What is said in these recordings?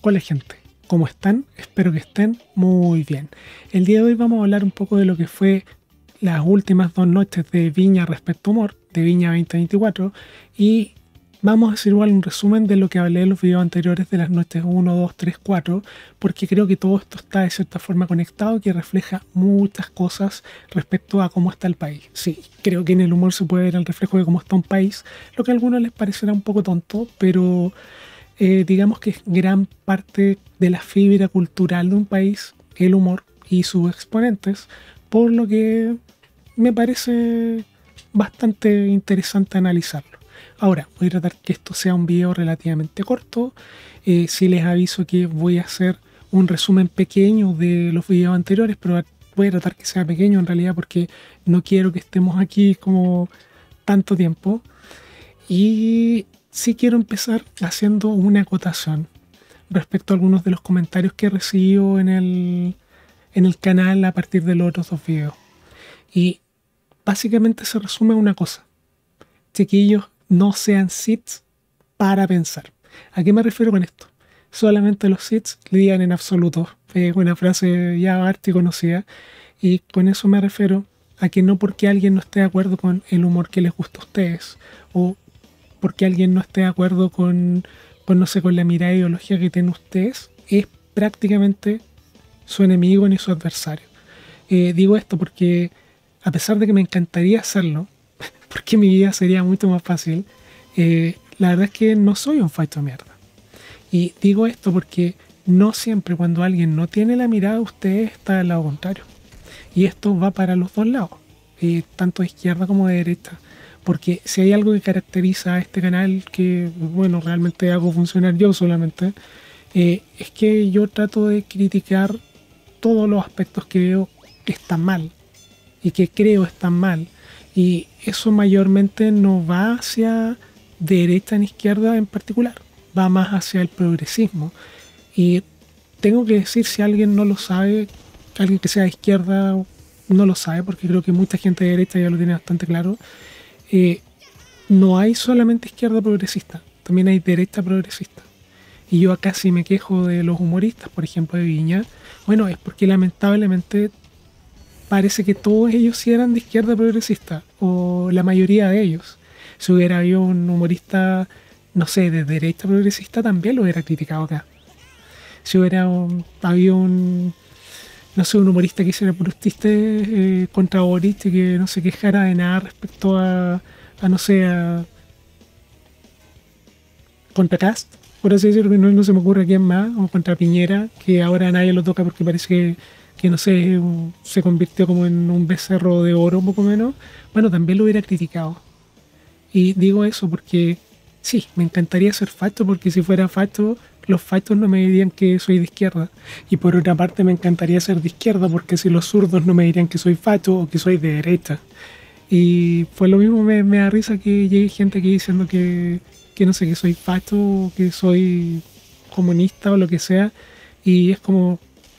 Hola gente, ¿cómo están? Espero que estén muy bien. El día de hoy vamos a hablar un poco de lo que fue las últimas 2 noches de Viña respecto a Humor, de Viña 2024, y vamos a hacer igual un resumen de lo que hablé en los videos anteriores de las noches 1, 2, 3, 4, porque creo que todo esto está de cierta forma conectado, que refleja muchas cosas respecto a cómo está el país. Sí, creo que en el humor se puede ver el reflejo de cómo está un país, lo que a algunos les parecerá un poco tonto, pero digamos que es gran parte de la fibra cultural de un país, el humor y sus exponentes, por lo que me parece bastante interesante analizarlo. Ahora, voy a tratar que esto sea un video relativamente corto. Sí les aviso que voy a hacer un resumen pequeño de los videos anteriores, pero voy a tratar que sea pequeño en realidad porque no quiero que estemos aquí como tanto tiempo. Y sí quiero empezar haciendo una acotación respecto a algunos de los comentarios que he recibido en el canal a partir de los otros dos videos. Y básicamente se resume en una cosa. Chiquillos, no sean sits para pensar. ¿A qué me refiero con esto? Solamente los sits lidian en absoluto. Es una frase ya harta y conocida. Y con eso me refiero a que no porque alguien no esté de acuerdo con el humor que les gusta a ustedes, o porque alguien no esté de acuerdo no sé, con la mirada ideológica que tienen ustedes, es prácticamente su enemigo ni su adversario. Digo esto porque, a pesar de que me encantaría hacerlo, porque mi vida sería mucho más fácil, la verdad es que no soy un facho de mierda. Y digo esto porque no siempre cuando alguien no tiene la mirada de ustedes está del lado contrario. Y esto va para los dos lados, tanto de izquierda como de derecha. Porque si hay algo que caracteriza a este canal, que bueno, realmente hago funcionar yo solamente, es que yo trato de criticar todos los aspectos que veo que están mal y que creo están mal. Y eso mayormente no va hacia derecha ni izquierda en particular, va más hacia el progresismo. Y tengo que decir, si alguien no lo sabe, alguien que sea de izquierda no lo sabe, porque creo que mucha gente de derecha ya lo tiene bastante claro, eh, no hay solamente izquierda progresista, también hay derecha progresista. Y yo acá sí me quejo de los humoristas, por ejemplo, de Viña. Bueno, es porque lamentablemente parece que todos ellos sí eran de izquierda progresista, o la mayoría de ellos. Si hubiera habido un humorista, no sé, de derecha progresista, también lo hubiera criticado acá. Si hubiera habido no sé, un humorista que hiciera puros chistes contra Boris y que no se quejara de nada respecto no sé, contra Cast, por así decirlo, que no se me ocurre quién más, o contra Piñera, que ahora nadie lo toca porque parece que no sé, se convirtió como en un becerro de oro, un poco menos. Bueno, también lo hubiera criticado. Y digo eso porque sí, me encantaría ser facho, porque si fuera facho, los fachos no me dirían que soy de izquierda. Y por otra parte me encantaría ser de izquierda, porque si los zurdos no me dirían que soy facho o que soy de derecha. Y pues lo mismo me da risa que llegue gente aquí diciendo que no sé, que soy facho o que soy comunista o lo que sea. Y es como,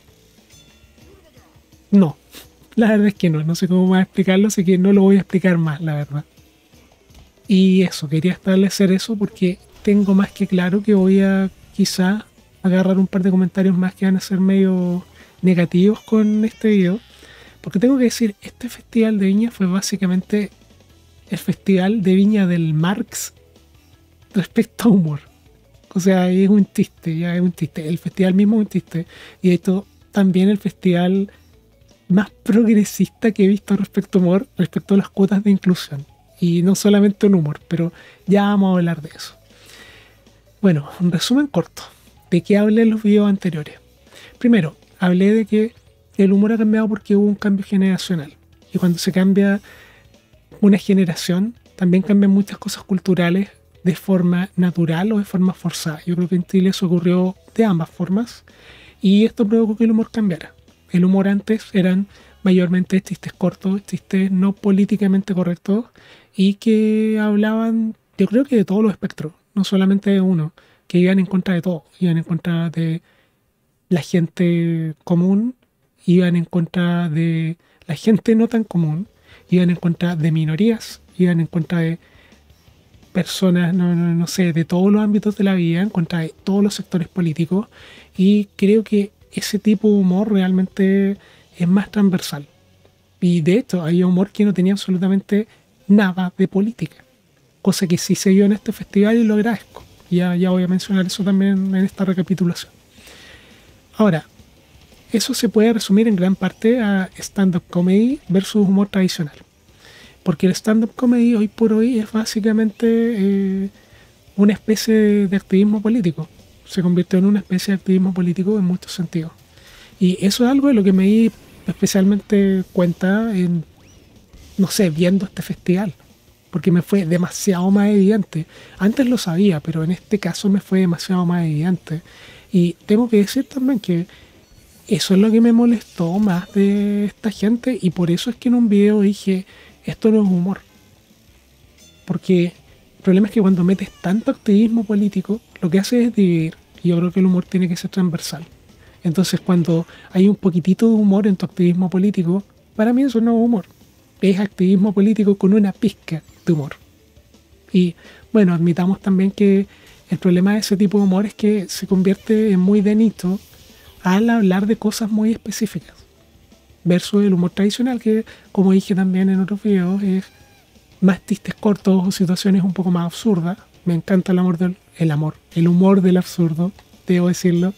no, la verdad es que no sé cómo más explicarlo, así que no lo voy a explicar más, la verdad. Y eso, quería establecer eso porque tengo más que claro que voy a quizá agarrar un par de comentarios más que van a ser medio negativos con este video. Porque tengo que decir, este festival de Viña fue básicamente el festival de Viña del Marx respecto a humor. O sea, es un chiste, ya es un chiste. El festival mismo es un chiste. Y de hecho, también el festival más progresista que he visto respecto a humor, respecto a las cuotas de inclusión. Y no solamente en humor, pero ya vamos a hablar de eso. Bueno, un resumen corto. ¿De qué hablé en los videos anteriores? Primero, hablé de que el humor ha cambiado porque hubo un cambio generacional. Y cuando se cambia una generación, también cambian muchas cosas culturales de forma natural o de forma forzada. Yo creo que en Chile eso ocurrió de ambas formas. Y esto provocó que el humor cambiara. El humor antes eran mayormente chistes cortos, chistes no políticamente correctos y que hablaban, yo creo que de todos los espectros, no solamente de uno, que iban en contra de todo, iban en contra de la gente común, iban en contra de la gente no tan común, iban en contra de minorías, iban en contra de personas, no sé, de todos los ámbitos de la vida, en contra de todos los sectores políticos, y creo que ese tipo de humor realmente es más transversal. Y de hecho, hay humor que no tenía absolutamente nada de política, cosa que sí se vio en este festival y lo agradezco. Ya voy a mencionar eso también en esta recapitulación. Ahora, eso se puede resumir en gran parte a stand-up comedy versus humor tradicional. Porque el stand-up comedy hoy por hoy es básicamente una especie de activismo político. Se convirtió en una especie de activismo político en muchos sentidos. Y eso es algo de lo que me di especialmente cuenta en, no sé, viendo este festival. Porque me fue demasiado más evidente. Antes lo sabía, pero en este caso me fue demasiado más evidente. Y tengo que decir también que eso es lo que me molestó más de esta gente, y por eso es que en un video dije, esto no es humor. Porque el problema es que cuando metes tanto activismo político, lo que hace es dividir. Y yo creo que el humor tiene que ser transversal. Entonces, cuando hay un poquitito de humor en tu activismo político, para mí eso no es humor. Es activismo político con una pizca de humor. Y bueno, admitamos también que el problema de ese tipo de humor es que se convierte en muy de nicho al hablar de cosas muy específicas. Versus el humor tradicional, que, como dije también en otros videos, es más chistes cortos o situaciones un poco más absurdas. Me encanta el humor del absurdo, debo decirlo.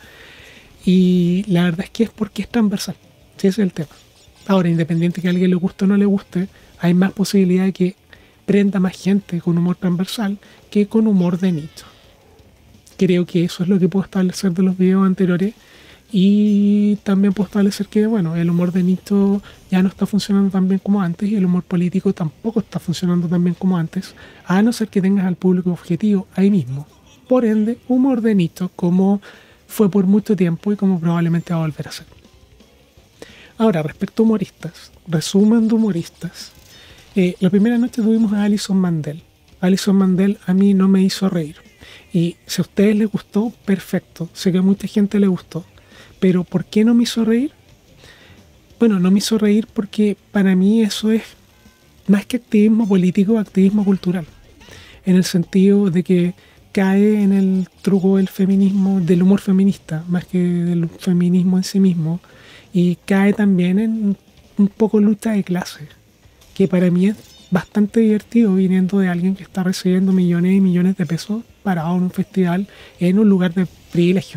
Y la verdad es que es porque es transversal. Sí, ese es el tema. Ahora, independiente que a alguien le guste o no le guste, hay más posibilidad de que prenda más gente con humor transversal que con humor de nicho. Creo que eso es lo que puedo establecer de los videos anteriores. Y también puedo establecer que, bueno, el humor de nicho ya no está funcionando tan bien como antes, y el humor político tampoco está funcionando tan bien como antes, a no ser que tengas al público objetivo ahí mismo. Por ende, humor de nicho, como fue por mucho tiempo y como probablemente va a volver a ser. Ahora, respecto a humoristas, resumen de humoristas. La primera noche tuvimos a Alison Mandel. Alison Mandel a mí no me hizo reír. Y si a ustedes les gustó, perfecto. Sé que a mucha gente le gustó. Pero ¿por qué no me hizo reír? Bueno, no me hizo reír porque para mí eso es más que activismo político, activismo cultural. En el sentido de que cae en el truco del feminismo, del humor feminista, más que del feminismo en sí mismo. Y cae también en un poco lucha de clases, que para mí es bastante divertido viniendo de alguien que está recibiendo millones y millones de pesos parado en un festival en un lugar de privilegio.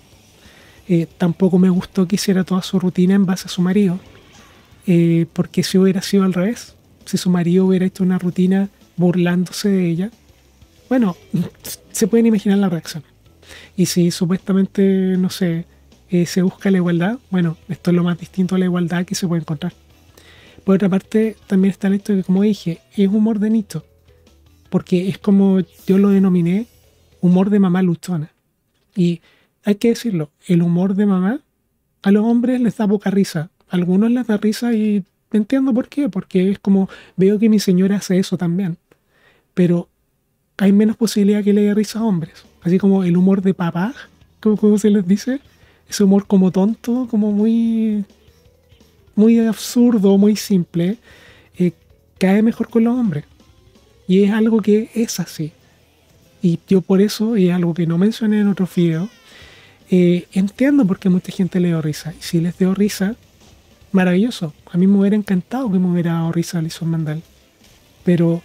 Tampoco me gustó que hiciera toda su rutina en base a su marido, porque si hubiera sido al revés, si su marido hubiera hecho una rutina burlándose de ella, bueno, se pueden imaginar la reacción. Y si supuestamente, no sé, se busca la igualdad, bueno, esto es lo más distinto a la igualdad que se puede encontrar. Por otra parte, también está el hecho de que, como dije, es humor de nicho, porque es como yo lo denominé, humor de mamá luchona. Y hay que decirlo, el humor de mamá a los hombres les da poca risa. A algunos les da risa y entiendo por qué, porque es como, veo que mi señora hace eso también. Pero hay menos posibilidad que le dé risa a hombres. Así como el humor de papá, como se les dice, ese humor como tonto, como muy, muy absurdo, muy simple, cae mejor con los hombres. Y es algo que es así. Y yo por eso, y es algo que no mencioné en otros videos, entiendo por qué mucha gente le dio risa. Y si les dio risa, maravilloso. A mí me hubiera encantado que me hubiera dado risa Alison Mandel. Pero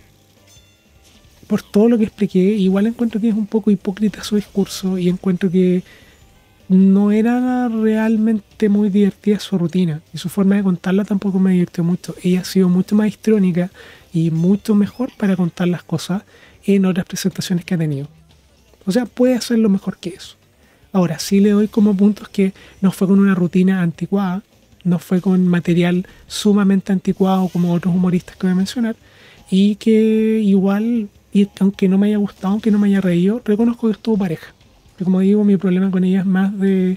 por todo lo que expliqué, igual encuentro que es un poco hipócrita su discurso, y encuentro que no era realmente muy divertida su rutina, y su forma de contarla tampoco me divirtió mucho. Ella ha sido mucho más histriónica y mucho mejor para contar las cosas en otras presentaciones que ha tenido. O sea, puede hacerlo mejor que eso. Ahora, sí le doy como puntos que no fue con una rutina anticuada, no fue con material sumamente anticuado como otros humoristas que voy a mencionar, y que igual, y aunque no me haya gustado, aunque no me haya reído, reconozco que estuvo pareja. Y como digo, mi problema con ella es más de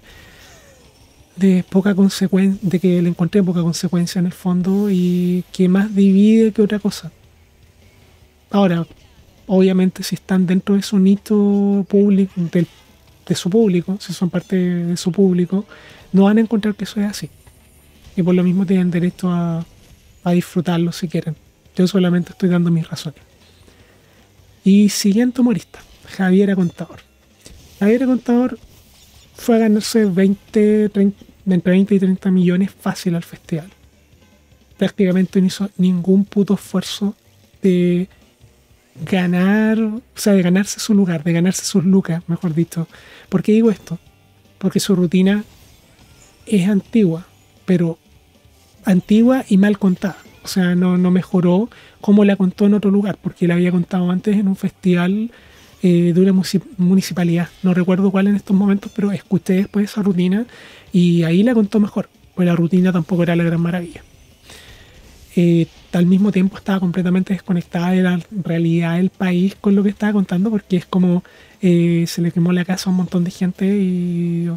poca consecuencia, de que le encontré poca consecuencia en el fondo, y que más divide que otra cosa. Ahora, obviamente si están dentro de su nicho público, de su público, si son parte de su público, no van a encontrar que eso es así. Y por lo mismo tienen derecho a disfrutarlo si quieren. Yo solamente estoy dando mis razones. Y siguiente humorista, Javiera Contador. Javiera Contador fue a ganarse 30, entre 20 y 30 millones fácil al festival. Prácticamente no hizo ningún puto esfuerzo de ganar, o sea, de ganarse su lugar, de ganarse sus lucas, mejor dicho. ¿Por qué digo esto? Porque su rutina es antigua, pero antigua y mal contada. O sea, no mejoró como la contó en otro lugar, porque la había contado antes en un festival de una municipalidad. No recuerdo cuál en estos momentos, pero escuché después esa rutina y ahí la contó mejor, pues la rutina tampoco era la gran maravilla. Al mismo tiempo estaba completamente desconectada de la realidad del país con lo que estaba contando, porque es como se le quemó la casa a un montón de gente y,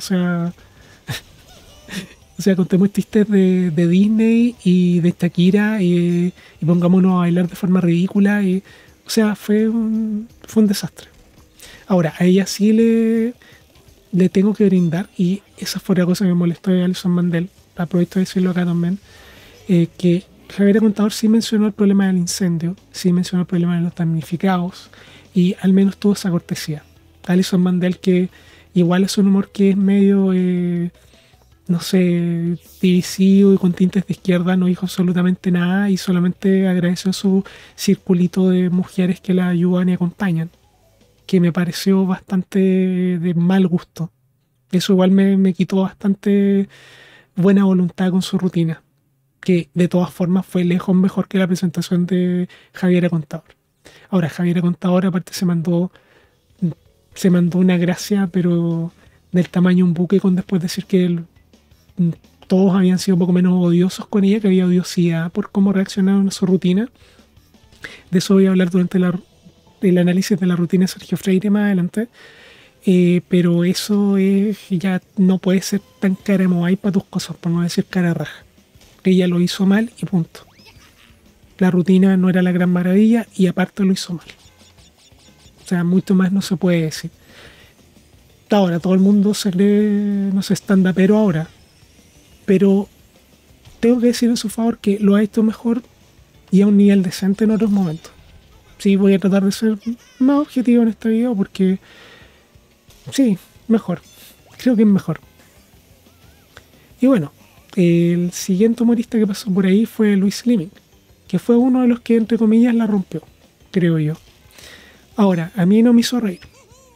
o sea, contemos chistes de Disney y de Shakira y pongámonos a bailar de forma ridícula. O sea, fue un desastre. Ahora, a ella sí le tengo que brindar, y esa fue la cosa que me molestó de Alison Mandel. Aprovecho de decirlo acá también, que Javier Contador sí mencionó el problema del incendio, sí mencionó el problema de los damnificados, y al menos tuvo esa cortesía. Alison Mandel, que igual es un humor que es medio, no sé, divisivo y con tintes de izquierda, no dijo absolutamente nada y solamente agradeció a su circulito de mujeres que la ayudan y acompañan, que me pareció bastante de mal gusto. Eso igual me quitó bastante buena voluntad con su rutina, que de todas formas fue lejos mejor que la presentación de Javiera Contador. Ahora, Javiera Contador aparte se mandó una gracia, pero del tamaño de un buque, con después decir que todos habían sido un poco menos odiosos con ella, que había odiosidad por cómo reaccionaron a su rutina. De eso voy a hablar durante el análisis de la rutina de Sergio Freire más adelante. Pero eso ya no puede ser tan cara moai para tus cosas, por no decir cara raja. Ella lo hizo mal y punto. La rutina no era la gran maravilla y aparte lo hizo mal. O sea, mucho más no se puede decir. Ahora, todo el mundo se cree, no sé, stand-upero ahora. Pero tengo que decir en su favor que lo ha hecho mejor y a un nivel decente en otros momentos. Sí, voy a tratar de ser más objetivo en este video porque sí, mejor. Creo que es mejor. Y bueno, el siguiente humorista que pasó por ahí fue Luis Slimming, que fue uno de los que, entre comillas, la rompió, creo yo. Ahora, a mí no me hizo reír.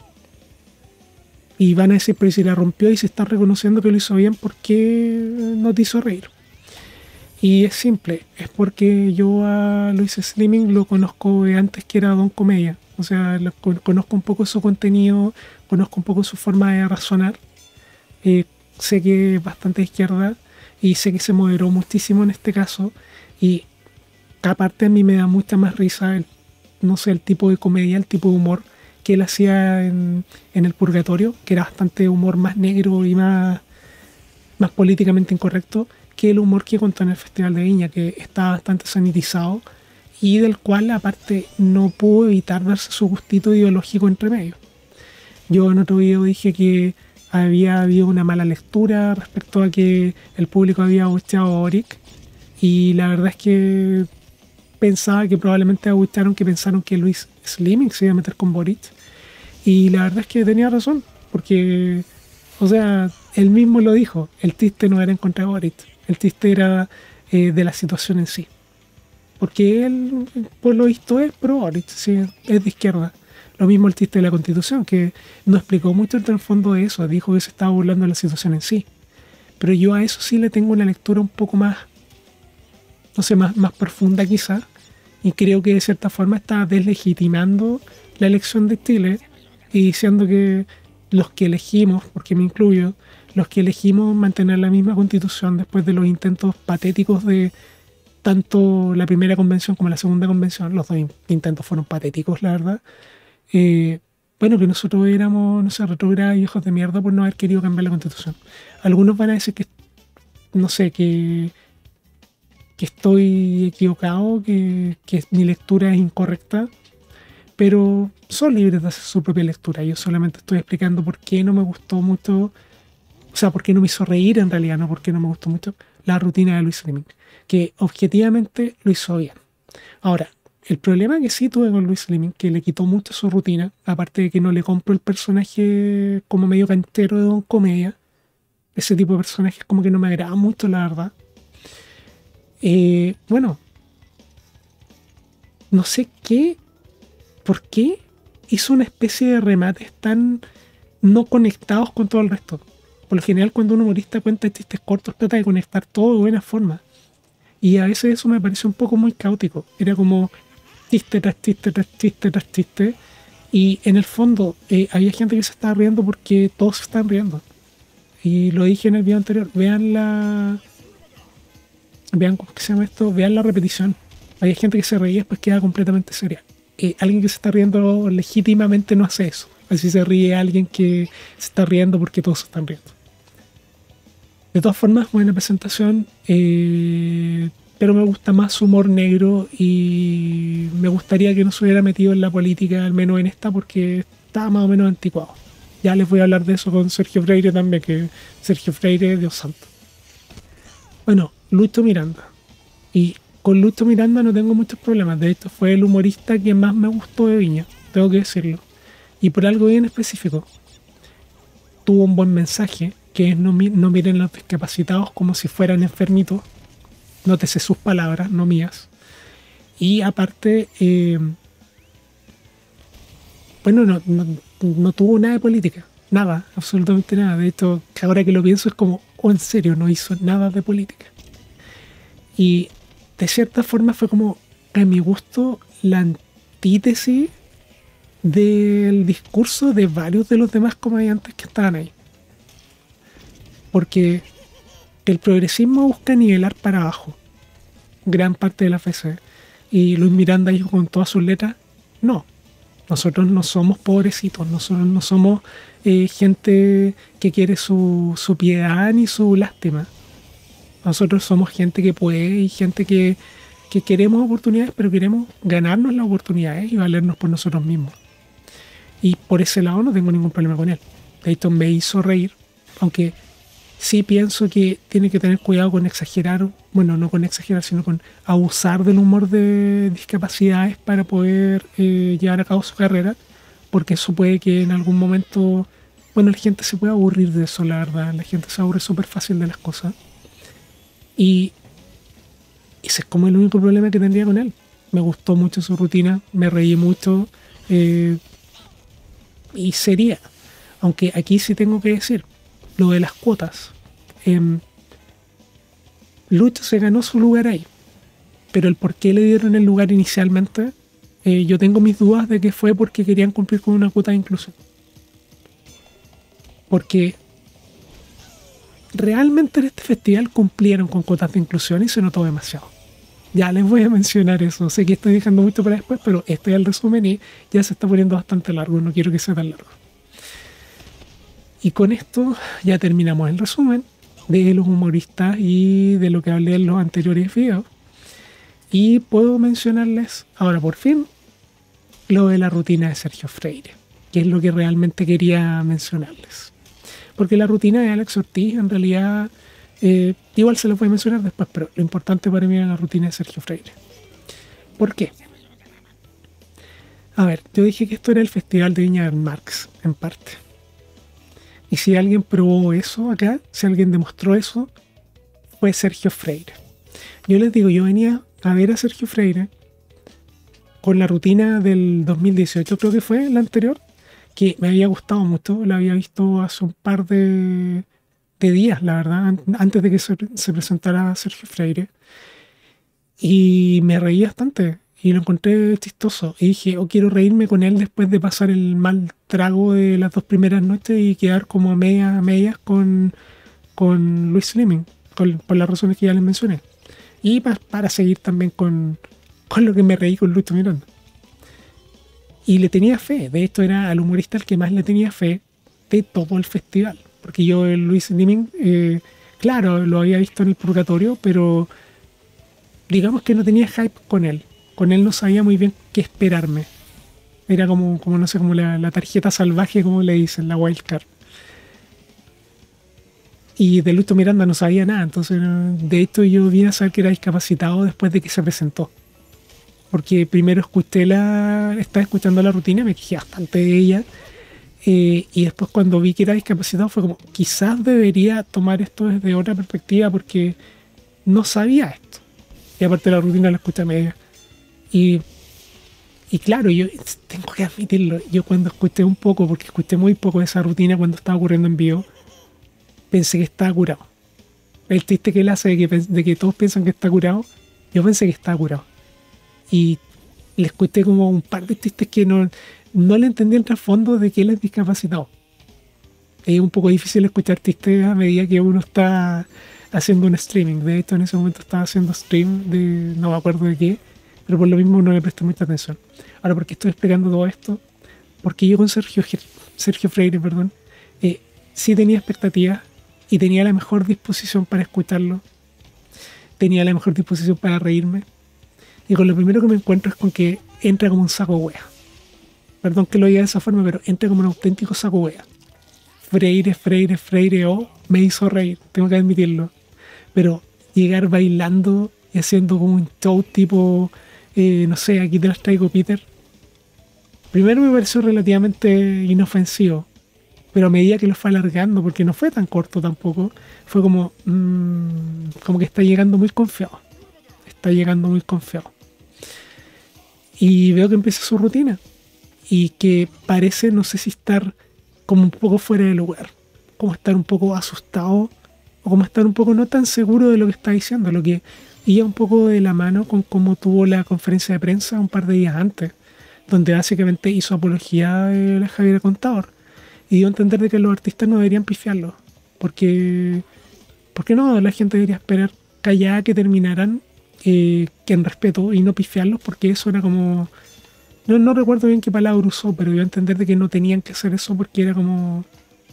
Y van a decir, pero si la rompió y se está reconociendo que lo hizo bien, ¿por qué no te hizo reír? Y es simple, es porque yo a Luis Slimming lo conozco de antes que era Don Comedia. O sea, conozco un poco su contenido, conozco un poco su forma de razonar. Sé que es bastante de izquierda y sé que se moderó muchísimo en este caso. Y aparte a mí me da mucha más risa no sé, el tipo de comedia, el tipo de humor que él hacía en El Purgatorio, que era bastante humor más negro y más políticamente incorrecto, que el humor que contó en el Festival de Viña, que está bastante sanitizado y del cual aparte no pudo evitar darse su gustito ideológico entre medio. Yo en otro video dije que había habido una mala lectura respecto a que el público había abucheado a Boric, y la verdad es que pensaba que probablemente abuchearon, que pensaron que Luis Slimming se iba a meter con Boric, y la verdad es que tenía razón, porque, o sea, él mismo lo dijo, el chiste no era en contra de Boric, el chiste era de la situación en sí. Porque él, por lo visto, es pro Boric, sí, es de izquierda. Lo mismo el chiste de la Constitución, que no explicó mucho el trasfondo de eso, dijo que se estaba burlando de la situación en sí. Pero yo a eso sí le tengo una lectura un poco más, no sé, más profunda quizá, y creo que de cierta forma está deslegitimando la elección de Chile y diciendo que los que elegimos, porque me incluyo, los que elegimos mantener la misma constitución después de los intentos patéticos de tanto la primera convención como la segunda convención, los dos intentos fueron patéticos, la verdad. Bueno, que nosotros éramos, no sé, retrógrados y hijos de mierda por no haber querido cambiar la constitución. Algunos van a decir que, no sé, que estoy equivocado, que mi lectura es incorrecta, pero son libres de hacer su propia lectura. Yo solamente estoy explicando por qué no me gustó mucho, o sea, por qué no me hizo reír en realidad, no por qué no me gustó mucho la rutina de Luis Slimming, que objetivamente lo hizo bien. Ahora, el problema que sí tuve con Luis Lemming, que le quitó mucho su rutina, aparte de que no le compro el personaje como medio cantero de Don Comedia. Ese tipo de personajes como que no me agrada mucho, la verdad. Bueno, no sé por qué hizo una especie de remates tan no conectados con todo el resto. Por lo general, cuando un humorista cuenta chistes cortos, trata de conectar todo de buena forma. Y a veces eso me pareció un poco muy caótico. Era como chiste tras chiste tras chiste tras chiste. Y en el fondo había gente que se estaba riendo porque todos se están riendo. Y lo dije en el video anterior. Vean cómo se llama esto, vean la repetición. Había gente que se reía y después queda completamente seria. Alguien que se está riendo legítimamente no hace eso. Así se ríe alguien que se está riendo porque todos se están riendo. De todas formas, buena presentación, pero me gusta más su humor negro y me gustaría que no se hubiera metido en la política, al menos en esta, porque está más o menos anticuado. Ya les voy a hablar de eso con Sergio Freire también, que Sergio Freire, Dios santo. Bueno, Lucho Miranda. Y con Lucho Miranda no tengo muchos problemas. De hecho, fue el humorista que más me gustó de Viña, tengo que decirlo. Y por algo bien específico. Tuvo un buen mensaje, que es no miren a los discapacitados como si fueran enfermitos. Nótese sus palabras, no mías. Y aparte, bueno, no tuvo nada de política. Nada, absolutamente nada. De hecho, que ahora que lo pienso es como, oh, en serio, no hizo nada de política. Y de cierta forma fue como, a mi gusto, la antítesis del discurso de varios de los demás comediantes que estaban ahí. Porque el progresismo busca nivelar para abajo gran parte de la FC. Y Luis Miranda dijo con todas sus letras, no, nosotros no somos pobrecitos, nosotros no somos gente que quiere su piedad ni su lástima. Nosotros somos gente que puede y gente que queremos oportunidades, pero queremos ganarnos las oportunidades y valernos por nosotros mismos. Y por ese lado no tengo ningún problema con él. De hecho, me hizo reír, aunque sí pienso que tiene que tener cuidado con exagerar, bueno, no con exagerar, sino con abusar del humor de discapacidades para poder llevar a cabo su carrera, porque eso puede que en algún momento, bueno, la gente se puede aburrir de eso, la verdad, la gente se aburre súper fácil de las cosas. Y ese es como el único problema que tendría con él. Me gustó mucho su rutina, me reí mucho, y sería, aunque aquí sí tengo que decir, lo de las cuotas. Lucho se ganó su lugar ahí, pero el por qué le dieron el lugar inicialmente, yo tengo mis dudas de que fue porque querían cumplir con una cuota de inclusión. Porque realmente en este festival cumplieron con cuotas de inclusión y se notó demasiado. Ya les voy a mencionar eso. Sé que estoy dejando mucho para después, pero este es el resumen y ya se está poniendo bastante largo. No quiero que sea tan largo. Y con esto ya terminamos el resumen de los humoristas y de lo que hablé en los anteriores videos. Y puedo mencionarles ahora por fin lo de la rutina de Sergio Freire, que es lo que realmente quería mencionarles. Porque la rutina de Alex Ortiz en realidad, igual se lo voy a mencionar después, pero lo importante para mí era la rutina de Sergio Freire. ¿Por qué? A ver, yo dije que esto era el Festival de Viña del Marx, en parte. Y si alguien probó eso acá, si alguien demostró eso, fue Sergio Freire. Yo les digo, yo venía a ver a Sergio Freire con la rutina del 2018, creo que fue la anterior, que me había gustado mucho, la había visto hace un par de días, la verdad, antes de que se presentara Sergio Freire. Y me reí bastante y lo encontré chistoso. Y dije, oh, quiero reírme con él después de pasar el mal trago de las 2 primeras noches y quedar como a medias con Luis Lemming, por las razones que ya les mencioné. Y para seguir también con lo que me reí con Lucho Miranda. Y le tenía fe, de hecho era al humorista al que más le tenía fe de todo el festival. Porque yo, Luis Lemming, claro, lo había visto en el Purgatorio, pero digamos que no tenía hype con él. Con él no sabía muy bien qué esperarme. Era como no sé, como la tarjeta salvaje, como le dicen, la wildcard. Y de Lucho Miranda no sabía nada, entonces de hecho yo vine a saber que era discapacitado después de que se presentó. porque primero estaba escuchando la rutina, me quejé bastante de ella, y después cuando vi que era discapacitado fue como, quizás debería tomar esto desde otra perspectiva porque no sabía esto. Y aparte la rutina la escucha media. Y, y claro, yo tengo que admitirlo, yo cuando escuché un poco, porque escuché muy poco de esa rutina cuando estaba ocurriendo en vivo, pensé que estaba curado. El chiste que él hace de que todos piensan que está curado, yo pensé que estaba curado. Y le escuché como un par de chistes que no le entendí el trasfondo de que él es discapacitado. Es un poco difícil escuchar chistes a medida que uno está haciendo un streaming. De hecho, en ese momento estaba haciendo stream de no me acuerdo de qué, pero por lo mismo no le presté mucha atención. Ahora, ¿por qué estoy explicando todo esto? Porque yo con Sergio Freire, perdón, sí tenía expectativas y tenía la mejor disposición para escucharlo. Tenía la mejor disposición para reírme. Y con lo primero que me encuentro es con que entra como un saco wea. Perdón que lo diga de esa forma, pero entra como un auténtico saco wea. Freire, me hizo reír, tengo que admitirlo. Pero llegar bailando y haciendo como un show tipo, no sé, aquí te las traigo, Peter. Primero me pareció relativamente inofensivo, pero a medida que lo fue alargando, porque no fue tan corto tampoco, fue como que está llegando muy confiado. Está llegando muy confiado. Y veo que empieza su rutina. Y que parece, no sé si estar como un poco fuera de lugar. Como estar un poco asustado. O como estar un poco no tan seguro de lo que está diciendo. Lo que iba un poco de la mano con cómo tuvo la conferencia de prensa un par de días antes. Donde básicamente hizo apología de la Javiera Contador. Y dio a entender de que los artistas no deberían pifiarlo. Porque no, la gente debería esperar callada que terminaran, que en respeto y no pifiarlos, porque eso era como... No recuerdo bien qué palabra usó, pero dio a entender de que no tenían que hacer eso porque era como...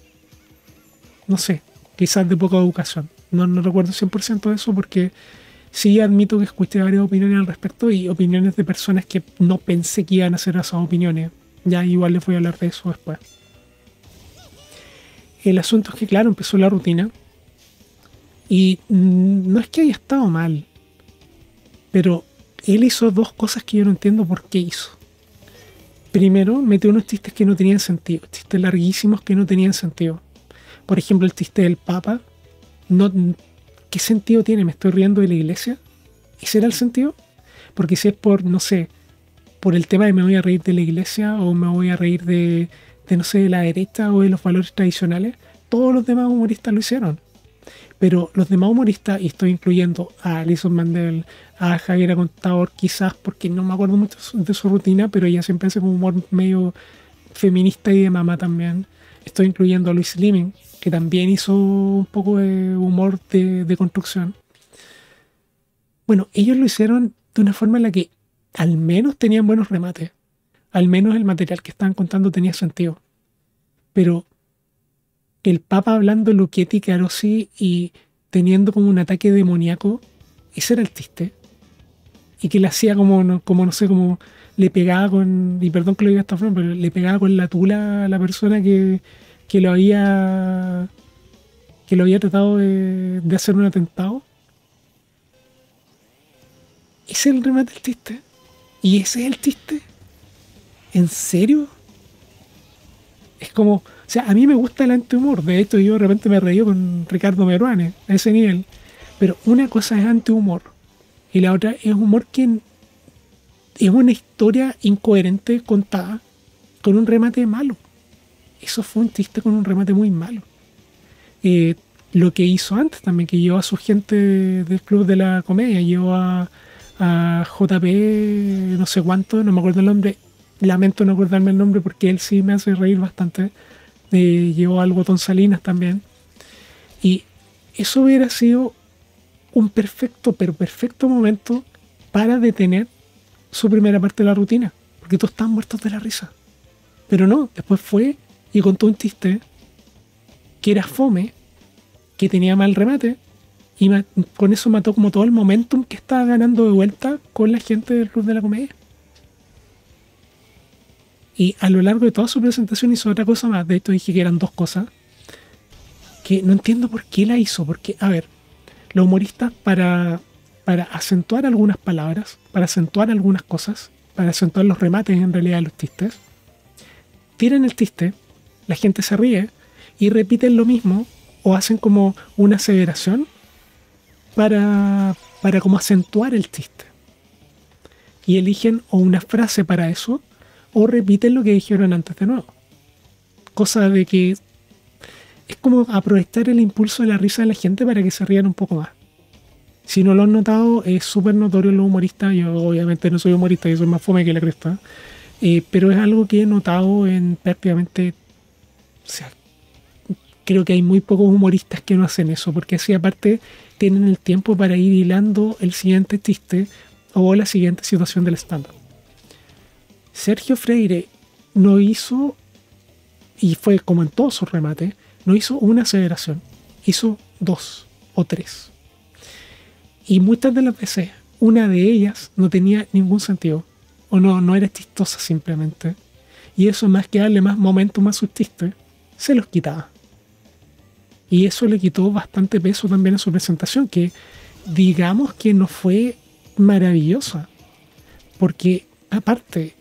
No sé, quizás de poca educación. No recuerdo 100% de eso porque sí admito que escuché varias opiniones al respecto y opiniones de personas que no pensé que iban a hacer esas opiniones. Ya igual les voy a hablar de eso después. El asunto es que, claro, empezó la rutina y no es que haya estado mal, pero él hizo dos cosas que yo no entiendo por qué hizo. Primero, metió unos chistes que no tenían sentido, chistes larguísimos que no tenían sentido. Por ejemplo, el chiste del Papa. No, ¿qué sentido tiene? ¿Me estoy riendo de la iglesia? ¿Ese era el sentido? Porque si es por, no sé, por el tema de me voy a reír de la iglesia o me voy a reír de no sé, de la derecha o de los valores tradicionales, todos los demás humoristas lo hicieron. Pero los demás humoristas, y estoy incluyendo a Alison Mandel, a Javiera Contador, quizás porque no me acuerdo mucho de su rutina, pero ella siempre hace como humor medio feminista y de mamá también. Estoy incluyendo a Luis Limen, que también hizo un poco de humor de construcción. Bueno, ellos lo hicieron de una forma en la que al menos tenían buenos remates. Al menos el material que estaban contando tenía sentido. Pero el Papa hablando Lucchetti, Carosi y teniendo como un ataque demoníaco, ese era el chiste. Y que le hacía como no sé, como le pegaba con, y perdón que lo diga de esta forma, pero le pegaba con la tula a la persona que lo había tratado de hacer un atentado. Ese es el remate del chiste. Y ese es el chiste. ¿En serio? Es como, o sea, a mí me gusta el antihumor. De hecho, yo de repente me reí con Ricardo Meruane a ese nivel. Pero una cosa es antihumor y la otra es humor que es una historia incoherente contada con un remate malo. Eso fue un chiste con un remate muy malo. Lo que hizo antes también, que llevó a su gente del Club de la Comedia, llevó a JP, no sé cuánto, no me acuerdo el nombre. Lamento no acordarme el nombre porque él sí me hace reír bastante. Llevó al Botón Salinas también. Y eso hubiera sido un perfecto momento para detener su primera parte de la rutina. Porque todos estaban muertos de la risa. Pero no, después fue y contó un chiste que era fome, que tenía mal remate, y con eso mató como todo el momentum que estaba ganando de vuelta con la gente del Club de la Comedia. Y a lo largo de toda su presentación hizo otra cosa más. De hecho dije que eran dos cosas que no entiendo por qué la hizo. Porque, a ver, los humoristas para para acentuar algunas palabras, para acentuar algunas cosas, para acentuar los remates en realidad de los chistes. Tiran el chiste, la gente se ríe y repiten lo mismo o hacen como una aseveración para como acentuar el chiste. Y eligen o una frase para eso o repiten lo que dijeron antes de nuevo. Cosa de que es como aprovechar el impulso de la risa de la gente para que se rían un poco más. Si no lo han notado, es súper notorio en los humoristas. Yo obviamente no soy humorista, yo soy más fome que la cresta. Pero es algo que he notado en prácticamente... O sea, creo que hay muy pocos humoristas que no hacen eso, porque así aparte tienen el tiempo para ir hilando el siguiente chiste o la siguiente situación del stand-up. Sergio Freire no hizo, y fue como en todos sus remates, no hizo una aseveración, hizo 2 o 3. Y muchas de las veces, una de ellas no tenía ningún sentido, o no era chistosa simplemente. Y eso, más que darle más momentum a sus chistes, se los quitaba. Y eso le quitó bastante peso también a su presentación, que digamos que no fue maravillosa. Porque aparte,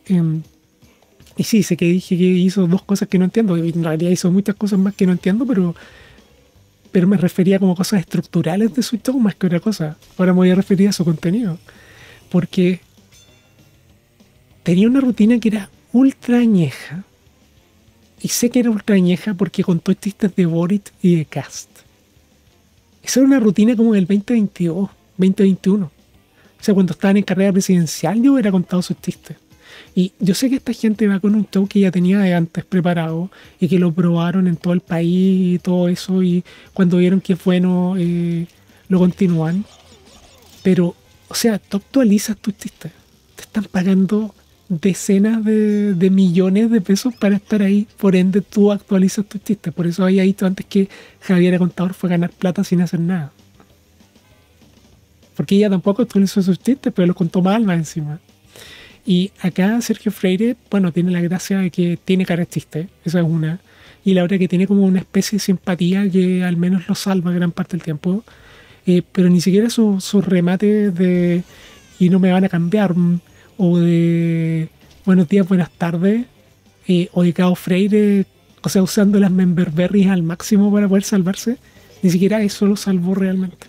y sí, sé que dije que hizo 2 cosas que no entiendo, y en realidad hizo muchas cosas más que no entiendo, pero me refería como cosas estructurales de su show más que otra cosa. Ahora me voy a referir a su contenido. Porque tenía una rutina que era ultra añeja. Y sé que era ultra añeja porque contó chistes de Boric y de Cast. Esa era una rutina como del 2022, 2021. O sea, cuando estaban en carrera presidencial yo hubiera contado sus chistes. Y yo sé que esta gente va con un show que ya tenía de antes preparado y que lo probaron en todo el país y todo eso, y cuando vieron que es bueno lo continúan. Pero, o sea, tú actualizas tus chistes. Te están pagando decenas de millones de pesos para estar ahí. Por ende, tú actualizas tus chistes. Por eso había dicho antes que Javier Contador fue a ganar plata sin hacer nada. Porque ella tampoco actualizó sus chistes, pero los contó mal más encima. Y acá Sergio Freire, bueno, tiene la gracia de que tiene cara de chiste, esa es una. Y la otra que tiene como una especie de simpatía que al menos lo salva gran parte del tiempo. Pero ni siquiera sus remates de y no me van a cambiar, o de buenos días, buenas tardes, o de Cabo Freire, o sea, usando las memberberries al máximo para poder salvarse, ni siquiera eso lo salvó realmente.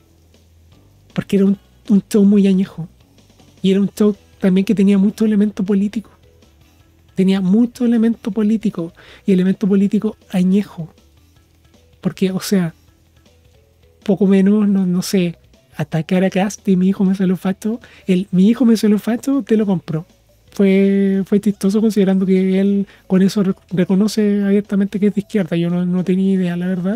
Porque era un show muy añejo. Y era un show también que tenía mucho elemento político. Tenía mucho elemento político y elemento político añejo. Porque, o sea, poco menos, no sé, atacar a Cast y mi hijo me salió facho. Mi hijo me salió facho, te lo compró. Fue chistoso considerando que él con eso reconoce abiertamente que es de izquierda. Yo no tenía idea, la verdad.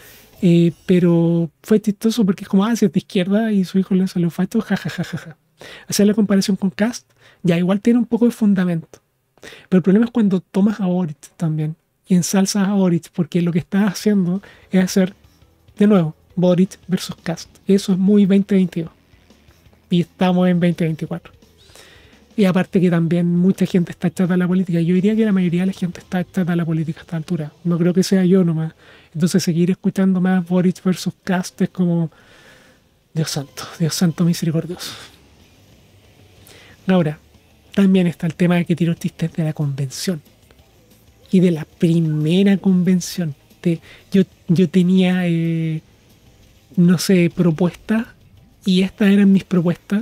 Pero fue chistoso porque es como, si es de izquierda y su hijo le salió facho, jajajaja. Hacer la comparación con Cast, ya igual tiene un poco de fundamento. Pero el problema es cuando tomas a Boric también y ensalzas a Boric, porque lo que estás haciendo es hacer, de nuevo, Boric versus Cast. Eso es muy 2022. Y estamos en 2024. Y aparte que también mucha gente está chata de la política. Yo diría que la mayoría de la gente está chata de la política a esta altura. No creo que sea yo nomás. Entonces seguir escuchando más Boric versus Cast es como... Dios santo misericordioso. Ahora, también está el tema de que tiró chistes de la convención. Y de la primera convención. Yo tenía, no sé, propuestas. Y estas eran mis propuestas.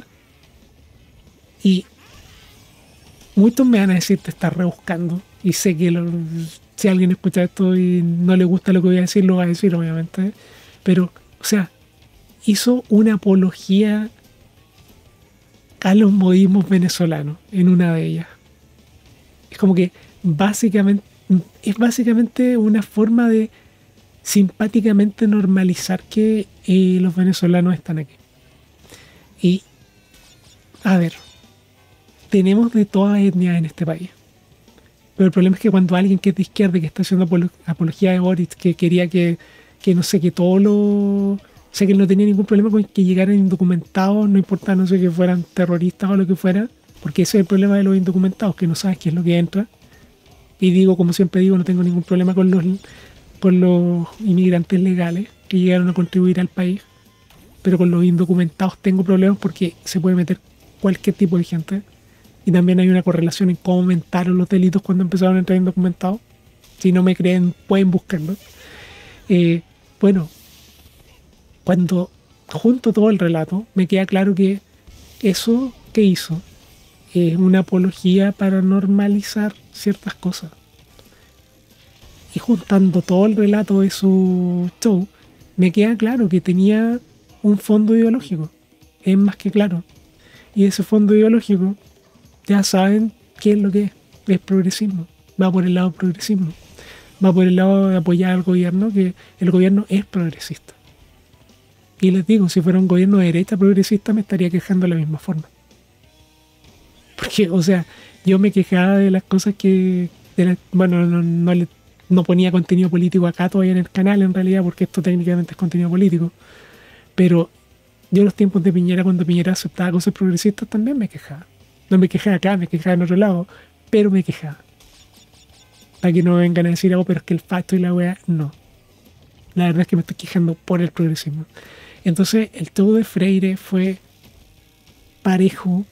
Y muchos me van a decir, te estás rebuscando. Y sé que si alguien escucha esto y no le gusta lo que voy a decir, lo va a decir, obviamente. Pero, o sea, hizo una apología a los modismos venezolanos en una de ellas. Es como que es básicamente una forma de simpáticamente normalizar que los venezolanos están aquí. Y, a ver, tenemos de todas las etnias en este país. Pero el problema es que cuando alguien que es de izquierda, que está haciendo apología de Boric, que quería que no sé, que todo lo... O sea, que no tenía ningún problema con que llegaran indocumentados, no importa, no sé, que fueran terroristas o lo que fuera, porque ese es el problema de los indocumentados, que no sabes qué es lo que entra. Y digo, como siempre digo, no tengo ningún problema con los inmigrantes legales que llegaron a contribuir al país. pero con los indocumentados tengo problemas porque se puede meter cualquier tipo de gente. Y también hay una correlación en cómo aumentaron los delitos cuando empezaron a entrar indocumentados. Si no me creen, pueden buscarlo. Bueno, cuando junto todo el relato, me queda claro que eso que hizo es una apología para normalizar ciertas cosas. Y juntando todo el relato de su show, me queda claro que tenía un fondo ideológico. Es más que claro. Y ese fondo ideológico, ya saben qué es lo que es. Es progresismo. Va por el lado del progresismo. Va por el lado de apoyar al gobierno, que el gobierno es progresista. Y les digo, si fuera un gobierno de derecha progresista me estaría quejando de la misma forma. Porque, o sea, yo me quejaba de las cosas que... bueno, no ponía contenido político acá todavía en el canal en realidad, porque esto técnicamente es contenido político. Pero yo en los tiempos de Piñera, cuando Piñera aceptaba cosas progresistas, también me quejaba. No me quejaba acá, me quejaba en otro lado, pero me quejaba. Para que no vengan a decir algo, pero es que el facto y la wea, no. La verdad es que me estoy quejando por el progresismo. Entonces, el show de Freire fue parejo,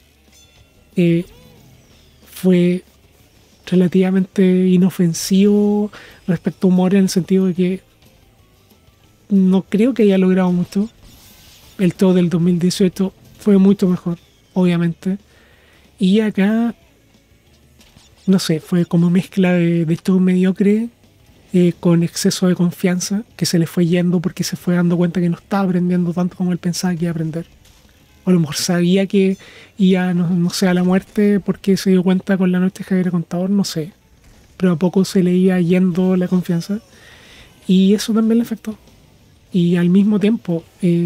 fue relativamente inofensivo respecto a humor, en el sentido de que no creo que haya logrado mucho. El show del 2018 fue mucho mejor, obviamente. Y acá, no sé, fue como mezcla de show mediocre con exceso de confianza, que se le fue yendo porque se fue dando cuenta que no estaba aprendiendo tanto como él pensaba que iba a aprender. O a lo mejor sabía que iba, no sé, a la muerte porque se dio cuenta con la noche de Javier Contador, no sé. Pero a poco se le iba yendo la confianza. Y eso también le afectó. Y al mismo tiempo,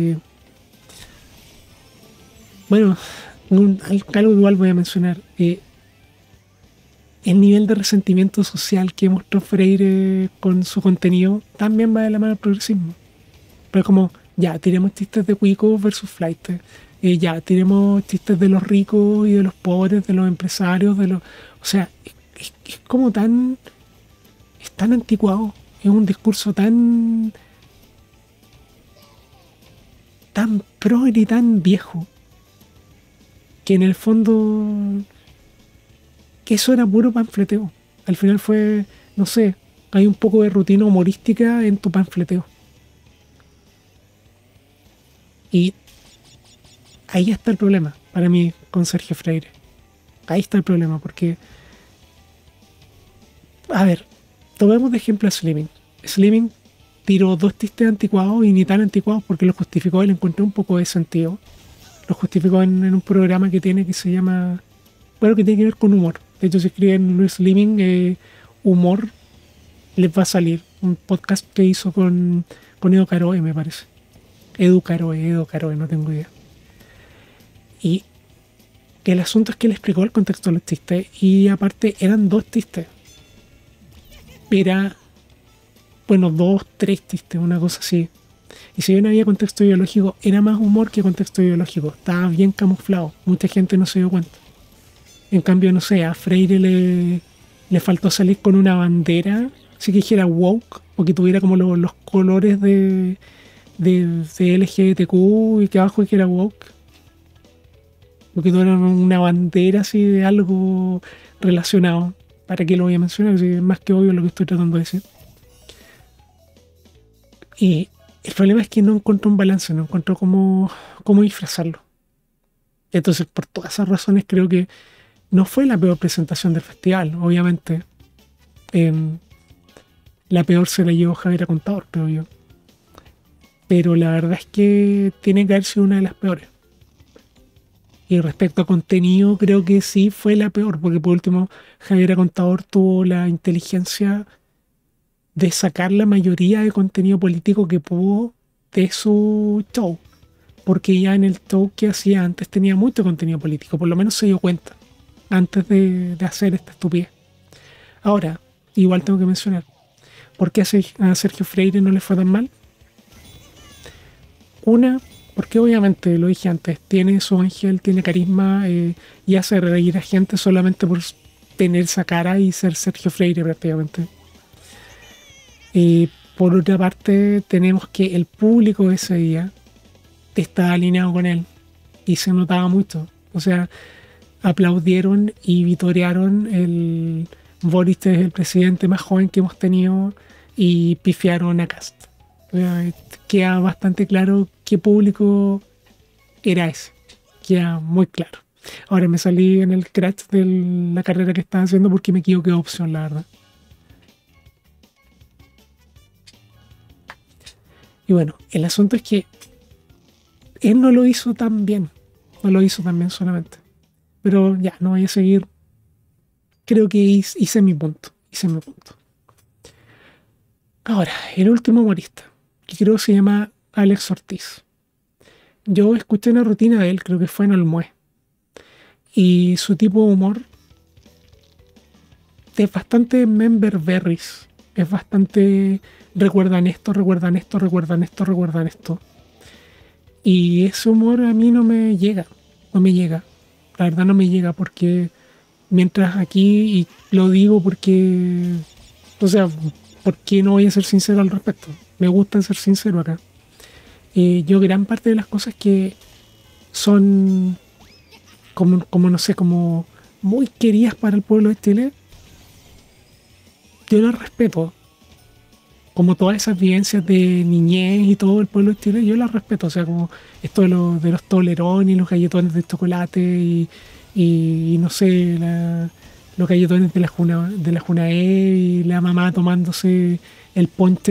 bueno, algo igual voy a mencionar. El nivel de resentimiento social que mostró Freire con su contenido también va de la mano del progresismo. Pero como, ya, tiremos chistes de cuicos versus flight. Ya, tiremos chistes de los ricos y de los pobres, de los empresarios, de los... O sea, es como tan... Es tan anticuado. Es un discurso tan... tan progre y tan viejo. Que en el fondo... que eso era puro panfleteo. Al final fue, no sé, hay un poco de rutina humorística en tu panfleteo. Y ahí está el problema, para mí, con Sergio Freire. Ahí está el problema, porque... A ver, tomemos de ejemplo a Slimming. Slimming tiró dos chistes anticuados y ni tan anticuados porque lo justificó y le encontré un poco de sentido. Lo justificó en un programa que tiene que se llama... Bueno, que tiene que ver con humor. De hecho, si escriben Luis Slimming, humor, les va a salir. Un podcast que hizo con Edo Caroe, me parece. Edo Caroe, no tengo idea. Y el asunto es que él explicó el contexto de los chistes. Y aparte, eran dos chistes. Era, bueno, dos, tres chistes, una cosa así. Y si bien había contexto ideológico, era más humor que contexto ideológico. Estaba bien camuflado. Mucha gente no se dio cuenta. En cambio, no sé, a Freire le faltó salir con una bandera, así que dijera woke, o que tuviera como los colores de LGBTQ y que abajo dijera woke. O que tuviera una bandera así de algo relacionado. ¿Para qué lo voy a mencionar? Si es más que obvio lo que estoy tratando de decir. Y el problema es que no encontró un balance, no encontró cómo disfrazarlo. Entonces, por todas esas razones, creo que no fue la peor presentación del festival, obviamente. La peor se la llevó Javier Contador, creo yo. Pero la verdad es que tiene que haber sido una de las peores. Y respecto a contenido, creo que sí fue la peor, porque por último, Javier Contador tuvo la inteligencia de sacar la mayoría de contenido político que pudo de su show. Porque ya en el show que hacía antes tenía mucho contenido político, por lo menos se dio cuenta antes de hacer esta estupidez. Ahora, igual tengo que mencionar, ¿por qué a Sergio Freire no le fue tan mal? Una, porque obviamente, lo dije antes, tiene su ángel, tiene carisma y hace reír a gente solamente por tener esa cara y ser Sergio Freire prácticamente. Por otra parte, tenemos que el público de ese día estaba alineado con él y se notaba mucho. O sea, aplaudieron y vitorearon el Boric es el presidente más joven que hemos tenido y pifiaron a Kast. O sea, queda bastante claro qué público era ese. Queda muy claro. Ahora me salí en el crash de la carrera que estaba haciendo porque me equivoqué de opción, la verdad. Y bueno, el asunto es que él no lo hizo tan bien. No lo hizo tan bien solamente. Pero ya, no voy a seguir. Creo que hice mi punto. Hice mi punto. Ahora, el último humorista, que creo que se llama Alex Ortiz. Yo escuché una rutina de él, creo que fue en Olmué. Y su tipo de humor es bastante member berries. Es bastante recuerdan esto, recuerdan esto, recuerdan esto, recuerdan esto. Y ese humor a mí no me llega. No me llega. La verdad no me llega porque mientras aquí, y lo digo porque, o sea, porque no voy a ser sincero al respecto. Me gusta ser sincero acá. Yo gran parte de las cosas que son como no sé, como muy queridas para el pueblo de Chile, yo las respeto. Como todas esas vivencias de niñez y todo el pueblo de Chile, yo las respeto. O sea, como esto de los tolerones y los galletones de chocolate y no sé, los galletones de la Junae y la mamá tomándose el ponche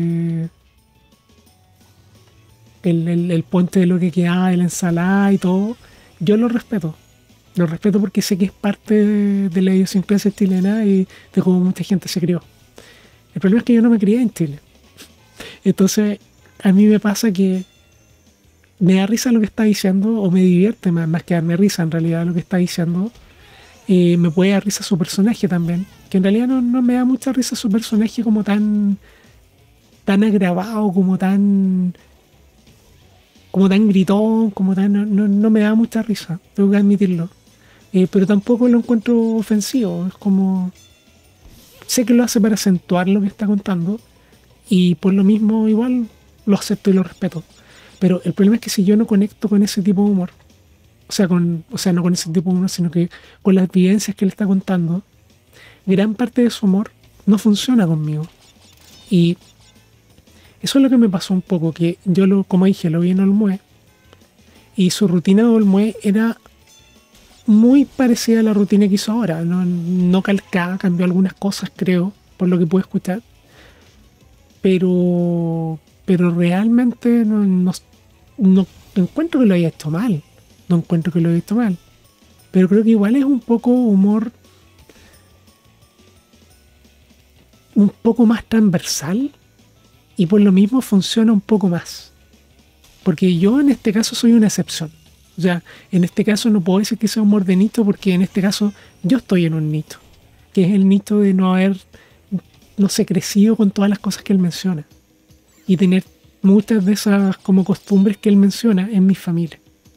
el ponche de lo que quedaba de la ensalada y todo. Yo lo respeto. Lo respeto porque sé que es parte de la idiosincrasia chilena y de cómo mucha gente se crió. El problema es que yo no me crié en Chile. Entonces, a mí me pasa que me da risa lo que está diciendo, o me divierte más que darme risa en realidad lo que está diciendo. Me puede dar risa su personaje también, que en realidad no me da mucha risa su personaje como tan agravado, como tan gritón, como tan no me da mucha risa, tengo que admitirlo. Pero tampoco lo encuentro ofensivo, es como sé que lo hace para acentuar lo que está contando y por lo mismo igual lo acepto y lo respeto. Pero el problema es que si yo no conecto con ese tipo de humor, o sea, no con ese tipo de humor, sino que con las vivencias que él está contando, gran parte de su humor no funciona conmigo. Y eso es lo que me pasó un poco, que yo como dije, lo vi en Olmué, y su rutina de Olmué era muy parecida a la rutina que hizo ahora, no calcada, cambió algunas cosas, creo, por lo que pude escuchar, pero realmente no encuentro que lo haya hecho mal, no encuentro que lo haya hecho mal, pero creo que igual es un poco humor un poco más transversal y por lo mismo funciona un poco más, porque yo en este caso soy una excepción. O sea, en este caso no puedo decir que sea humor de nicho porque en este caso yo estoy en un nicho, que es el nicho de no haber, no sé, crecido con todas las cosas que él menciona y tener muchas de esas como costumbres que él menciona en mi familia.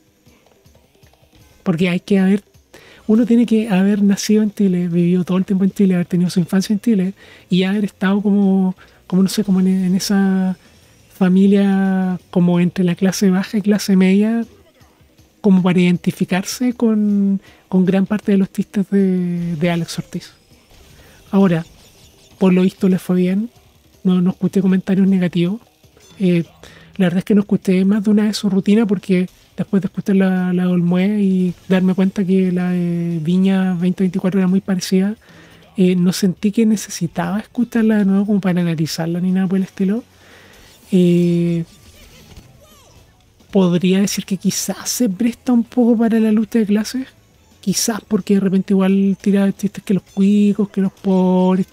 Porque uno tiene que haber nacido en Chile, vivido todo el tiempo en Chile, haber tenido su infancia en Chile y haber estado como no sé, como en esa familia como entre la clase baja y clase media, como para identificarse con gran parte de los chistes de Alex Ortiz. Ahora, por lo visto le fue bien, no escuché comentarios negativos. La verdad es que no escuché más de una vez su rutina porque después de escuchar la de Olmué y darme cuenta que la de Viña 2024 era muy parecida, no sentí que necesitaba escucharla de nuevo como para analizarla ni nada por el estilo. Podría decir que quizás se presta un poco para la lucha de clases, quizás porque de repente igual tira chistes que los cuicos, que los pobres,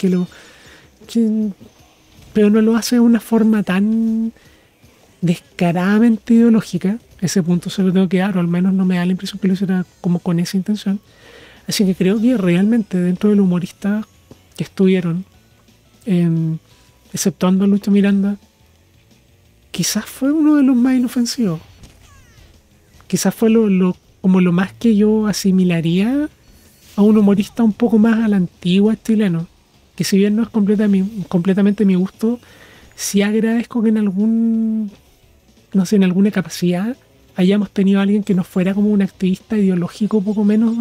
pero no lo hace de una forma tan descaradamente ideológica. Ese punto se lo tengo que dar, o al menos no me da la impresión que lo hiciera como con esa intención. Así que creo que realmente dentro del humorista que estuvieron, exceptuando a Lucho Miranda, quizás fue uno de los más inofensivos. Quizás fue como lo más que yo asimilaría a un humorista un poco más a la antigua chileno. Que si bien no es completamente mi gusto, sí agradezco que en algún no sé, en alguna capacidad hayamos tenido a alguien que no fuera como un activista ideológico poco menos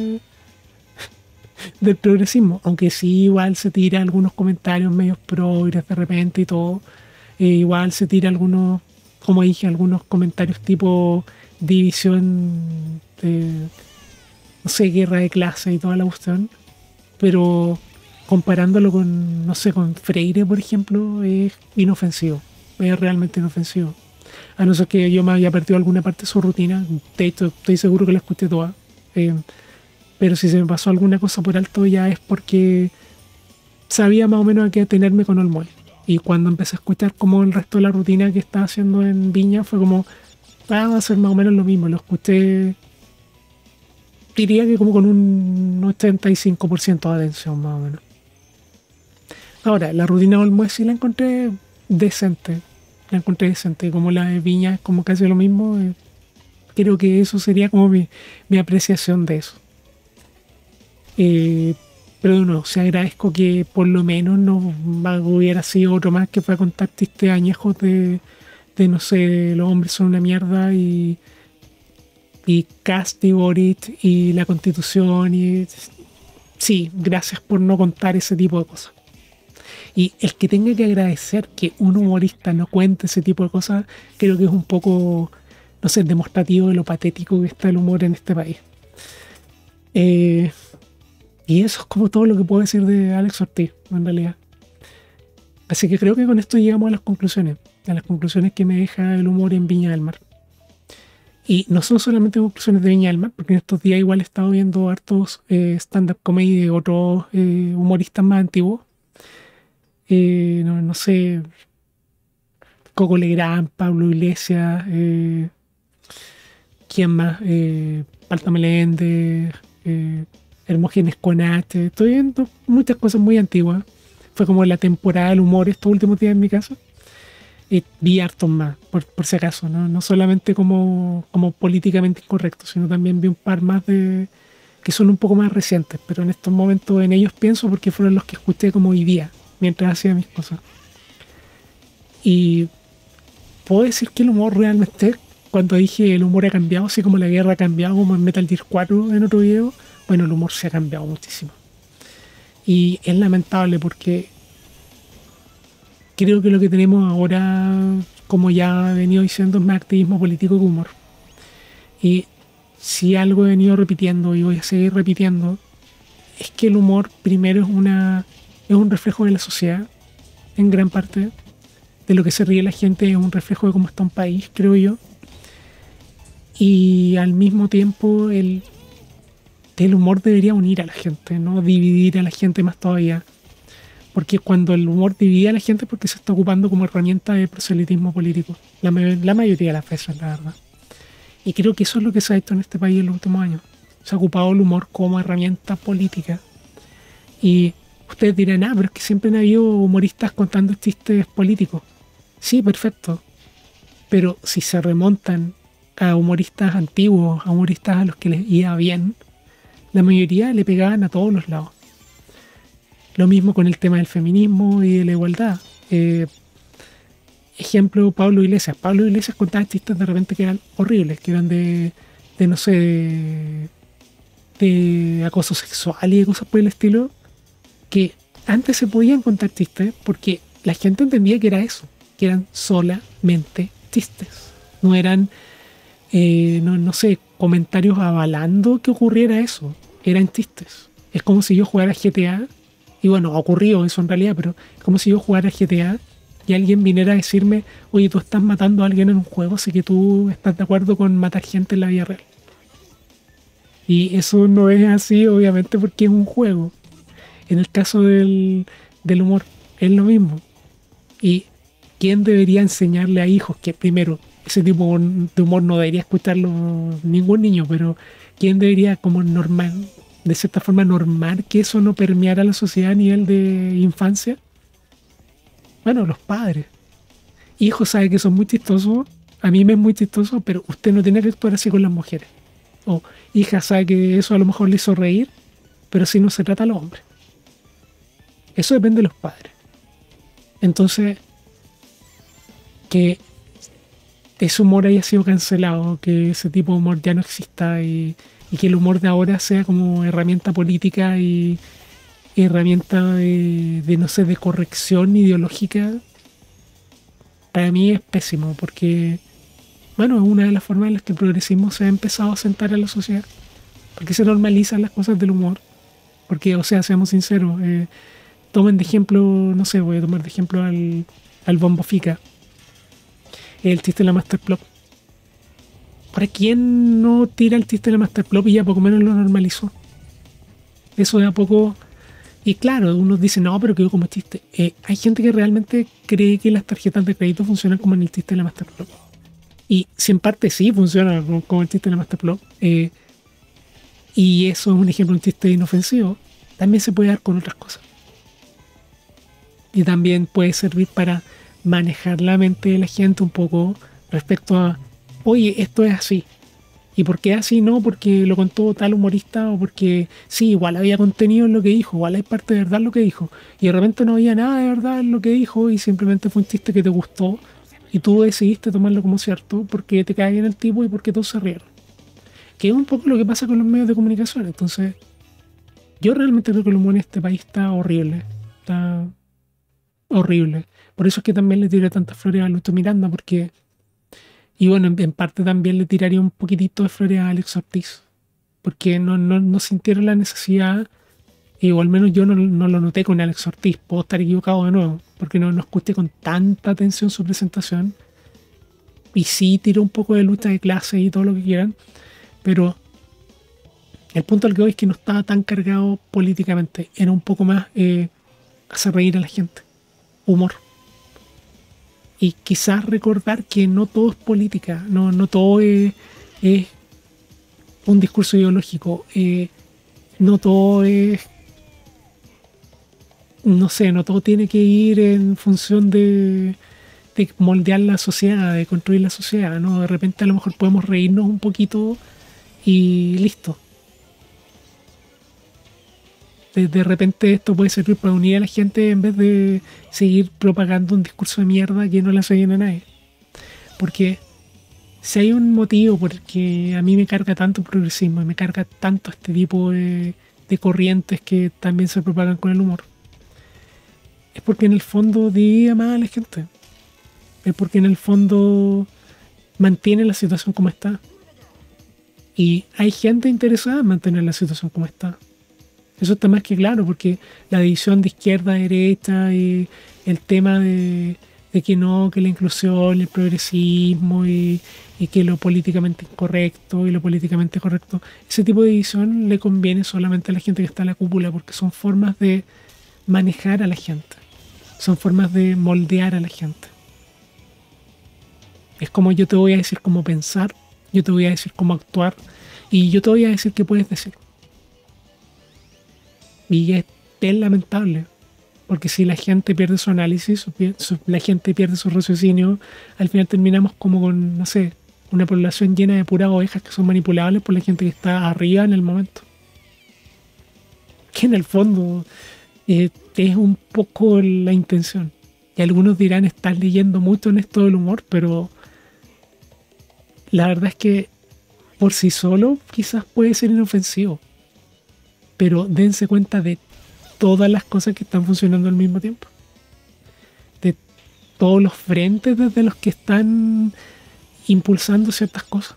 del progresismo, aunque sí igual se tira algunos comentarios medios progres de repente y todo, igual se tira algunos, como dije, algunos comentarios tipo división, no sé, guerra de clase y toda la cuestión, pero comparándolo con, no sé, con Freire, por ejemplo, es inofensivo, es realmente inofensivo. A no ser que yo me haya perdido alguna parte de su rutina, de hecho estoy seguro que la escuché toda. eh, pero si se me pasó alguna cosa por alto ya es porque sabía más o menos a qué atenerme con Olmué. Y cuando empecé a escuchar como el resto de la rutina que estaba haciendo en Viña fue como, va a ser más o menos lo mismo. Lo escuché, diría que como con un 85% de atención más o menos. Ahora, la rutina de Olmué sí la encontré decente. La encontré decente. Y como la de Viña es como casi lo mismo, creo que eso sería como mi apreciación de eso. Eh, pero no, se agradezco que por lo menos no hubiera sido otro más que fue a contar chistes añejos no sé, los hombres son una mierda y Cast y Boric y la Constitución y sí, gracias por no contar ese tipo de cosas. Y el que tenga que agradecer que un humorista no cuente ese tipo de cosas, creo que es un poco, no sé, demostrativo de lo patético que está el humor en este país. Eh, y eso es como todo lo que puedo decir de Alex Ortiz, en realidad. Así que creo que con esto llegamos a las conclusiones que me deja el humor en Viña del Mar. Y no son solamente conclusiones de Viña del Mar, porque en estos días igual he estado viendo hartos stand-up comedy de otros humoristas más antiguos. No sé, Coco Legrand, Pablo Iglesias, ¿quién más? Palta Meléndez, Hermógenes Conache. Estoy viendo muchas cosas muy antiguas. Fue como la temporada del humor estos últimos días en mi casa. Y vi hartos más, por si acaso, ¿no? No solamente como políticamente incorrecto, sino también vi un par más que son un poco más recientes, pero en estos momentos en ellos pienso porque fueron los que escuché como hoy día, mientras hacía mis cosas. Y puedo decir que el humor realmente, cuando dije el humor ha cambiado, así como la guerra ha cambiado, como en Metal Gear 4 en otro video, bueno, el humor se ha cambiado muchísimo. Y es lamentable porque creo que lo que tenemos ahora, como ya he venido diciendo, es más activismo político que humor. Y si algo he venido repitiendo y voy a seguir repitiendo, es que el humor primero es un reflejo de la sociedad, en gran parte. De lo que se ríe la gente es un reflejo de cómo está un país, creo yo. Y al mismo tiempo el humor debería unir a la gente, no dividir a la gente más todavía. Porque cuando el humor divide a la gente es porque se está ocupando como herramienta de proselitismo político. La mayoría de las veces, la verdad. Y creo que eso es lo que se ha hecho en este país en los últimos años. Se ha ocupado el humor como herramienta política. Y ustedes dirán, pero es que siempre han habido humoristas contando chistes políticos. Sí, perfecto. Pero si se remontan a humoristas antiguos, a humoristas a los que les iba bien, la mayoría le pegaban a todos los lados. Lo mismo con el tema del feminismo y de la igualdad. Ejemplo, Pablo Iglesias. Pablo Iglesias contaba chistes de repente que eran horribles, que eran de no sé, de acoso sexual y de cosas por el estilo, que antes se podían contar chistes porque la gente entendía que era eso, que eran solamente chistes. No eran, no sé, comentarios avalando que ocurriera eso. Eran chistes. Es como si yo jugara GTA, y bueno, ha ocurrido eso en realidad, pero es como si yo jugara GTA y alguien viniera a decirme, oye, tú estás matando a alguien en un juego, así que tú estás de acuerdo con matar gente en la vida real. Y eso no es así, obviamente, porque es un juego. En el caso del humor, es lo mismo. ¿Y quién debería enseñarle a hijos que primero ese tipo de humor no debería escucharlo ningún niño, pero quién debería como normal, de cierta forma normar que eso no permeara la sociedad a nivel de infancia? Bueno, los padres. Hijo sabe que son muy chistosos, a mí me es muy chistoso, pero usted no tiene que actuar así con las mujeres. O hija sabe que eso a lo mejor le hizo reír, pero si no se trata a los hombres. Eso depende de los padres. Entonces, que ese humor haya sido cancelado, que ese tipo de humor ya no exista y que el humor de ahora sea como herramienta política y herramienta no sé, de corrección ideológica, para mí es pésimo, porque, bueno, es una de las formas en las que el progresismo se ha empezado a sentar en la sociedad, porque se normalizan las cosas del humor, porque, o sea, seamos sinceros, tomen de ejemplo, no sé, voy a tomar de ejemplo al Bombo Fica, el chiste de la Masterplop. ¿Para quién no tira el chiste de la Masterplop y ya poco menos lo normalizó? Eso de a poco. Y claro, unos dicen, no, pero quedó como chiste. Hay gente que realmente cree que las tarjetas de crédito funcionan como en el chiste de la Masterplop. Y si en parte sí funciona como el chiste de la Masterplop, y eso es un ejemplo de un chiste inofensivo, también se puede dar con otras cosas. Y también puede servir para manejar la mente de la gente un poco respecto a, oye, esto es así. ¿Y por qué así? No, porque lo contó tal humorista o porque sí, igual había contenido en lo que dijo, igual hay parte de verdad en lo que dijo. Y de repente no había nada de verdad en lo que dijo y simplemente fue un chiste que te gustó y tú decidiste tomarlo como cierto porque te cae bien el tipo y porque todos se rieron. Que es un poco lo que pasa con los medios de comunicación. Entonces, yo realmente creo que el humor en este país está horrible. Está horrible. Por eso es que también le tiré tantas flores a Lucho Miranda, porque, y bueno, en parte también le tiraría un poquitito de flores a Alex Ortiz, porque no sintieron la necesidad, o al menos yo no lo noté con Alex Ortiz, puedo estar equivocado de nuevo, porque no escuché con tanta atención su presentación, y sí tiró un poco de lucha de clase y todo lo que quieran, pero el punto al que voy es que no estaba tan cargado políticamente, era un poco más hacer reír a la gente, humor. Y quizás recordar que no todo es política, no todo es un discurso ideológico, no todo es, no sé, no todo tiene que ir en función de moldear la sociedad, de construir la sociedad, ¿no? De repente a lo mejor podemos reírnos un poquito y listo. De repente esto puede servir para unir a la gente en vez de seguir propagando un discurso de mierda que no le hace bien a nadie. Porque si hay un motivo por el que a mí me carga tanto el progresismo y me carga tanto este tipo de corrientes que también se propagan con el humor, es porque en el fondo divide más a la gente. Es porque en el fondo mantiene la situación como está. Y hay gente interesada en mantener la situación como está. Eso está más que claro, porque la división de izquierda a derecha y el tema de que no, que la inclusión, el progresismo y que lo políticamente incorrecto y lo políticamente correcto, ese tipo de división le conviene solamente a la gente que está en la cúpula, porque son formas de manejar a la gente, son formas de moldear a la gente. Es como yo te voy a decir cómo pensar, yo te voy a decir cómo actuar y yo te voy a decir qué puedes decir. Y es lamentable, porque si la gente pierde su análisis, la gente pierde su raciocinio, al final terminamos como con, no sé, una población llena de puras ovejas que son manipulables por la gente que está arriba en el momento. Que en el fondo es un poco la intención. Y algunos dirán, estás leyendo mucho en esto del humor, pero la verdad es que por sí solo quizás puede ser inofensivo. Pero dense cuenta de todas las cosas que están funcionando al mismo tiempo. De todos los frentes desde los que están impulsando ciertas cosas.